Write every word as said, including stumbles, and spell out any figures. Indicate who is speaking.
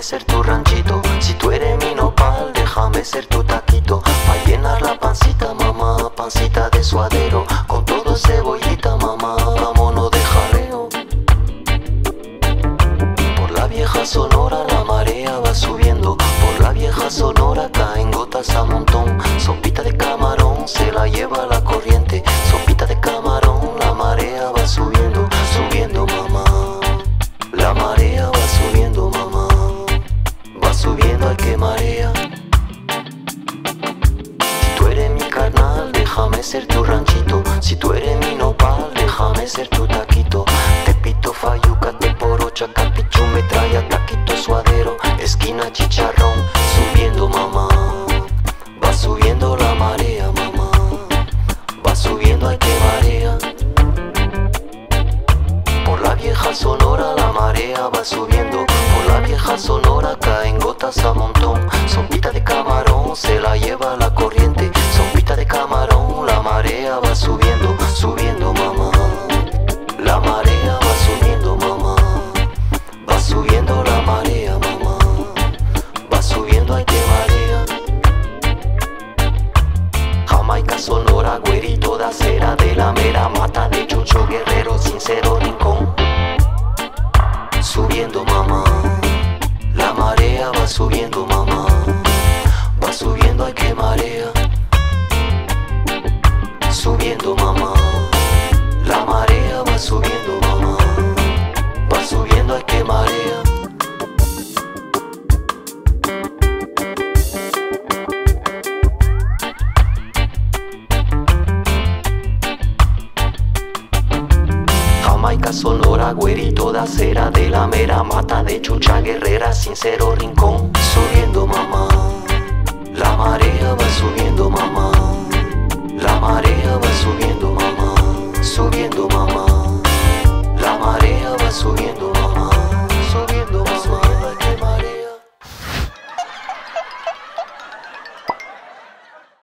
Speaker 1: ser tu ranchito. Si tú eres mi nopal, déjame ser tu taquito. Pa' llenar la pancita, mamá, pancita de suadero. Con todo cebollita, mamá, vámonos de jaleo. Por la vieja Sonora la marea va subiendo. Por la vieja Sonora caen gotas a montón. Sopita de camarón se la lleva la corriente. Sopita de camarón, la marea va subiendo. Subiendo, mamá. La marea va subiendo, mamá. Va subiendo, al que marea. Si tú eres mi carnal, déjame ser tu ranchito. Si tú eres mi nopal, déjame ser tu taquito. Tepito, fayuca, teporocha, capichu, metralla, taquito, suadero, esquina, chicharrón. Subiendo, mamá. Va subiendo la marea, mamá. Va subiendo, al que marea. Por la vieja Sonora la marea va subiendo. Por la vieja Sonora caen gotas a montón. Sopita de camarón se la lleva la corriente. Sopita de camarón, la marea va subiendo. Subiendo, mamá. La marea va subiendo, mamá. Va subiendo la marea, mamá. Va subiendo, hay que marea. Jamaica, Sonora, güerito de acera, de la mera mata de Chucho Guerrero, sincero rincón. Subiendo, mamá. La marea va subiendo, mamá. Va subiendo, hay que marea. Subiendo, mamá. La marea va subiendo, mamá. Va subiendo, hay que marea. Jamaica, Sonora, güerito de acera, de la mera mata de Chucha Guerrera, sincero rincón. Subiendo,